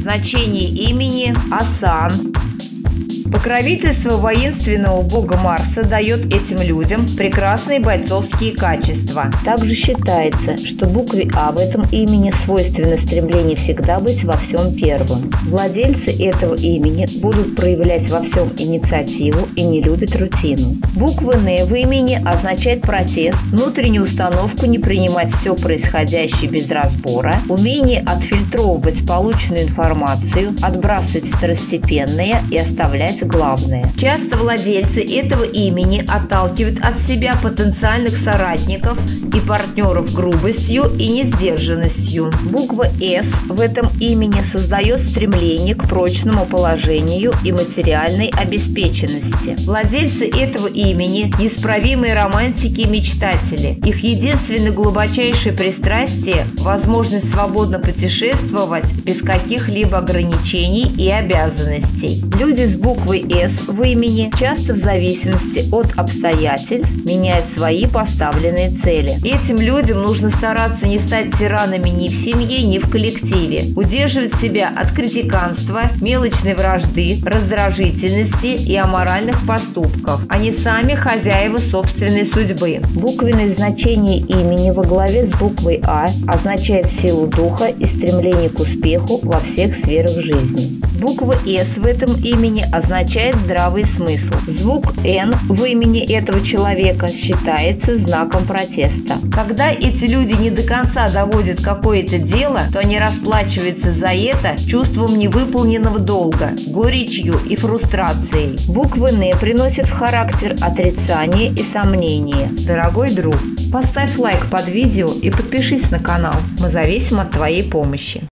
Значение имени Асан. Покровительство воинственного бога Марса дает этим людям прекрасные бойцовские качества. Также считается, что букве А в этом имени свойственно стремление всегда быть во всем первым. Владельцы этого имени будут проявлять во всем инициативу и не любят рутину. Буква Н в имени означает протест, внутреннюю установку не принимать все происходящее без разбора, умение отфильтровывать полученную информацию, отбрасывать второстепенное и оставлять главное. Часто владельцы этого имени отталкивают от себя потенциальных соратников и партнеров грубостью и несдержанностью. Буква С в этом имени создает стремление к прочному положению и материальной обеспеченности. Владельцы этого имени – неисправимые романтики и мечтатели. Их единственное глубочайшее пристрастие – возможность свободно путешествовать без каких-либо ограничений и обязанностей. Люди с буквой С в имени часто в зависимости от обстоятельств меняют свои поставленные цели. Этим людям нужно стараться не стать тиранами ни в семье, ни в коллективе, удерживать себя от критиканства, мелочной вражды, раздражительности и аморальных поступков. Они сами хозяева собственной судьбы. Буквенное значение имени во главе с буквой А означает силу духа и стремление к успеху во всех сферах жизни. Буква С в этом имени означает здравый смысл. Звук Н в имени этого человека считается знаком протеста. Когда эти люди не до конца доводят какое-то дело, то они расплачиваются за это чувством невыполненного долга, горечью и фрустрацией. Буквы Н приносят в характер отрицание и сомнение. Дорогой друг, поставь лайк под видео и подпишись на канал. Мы зависим от твоей помощи.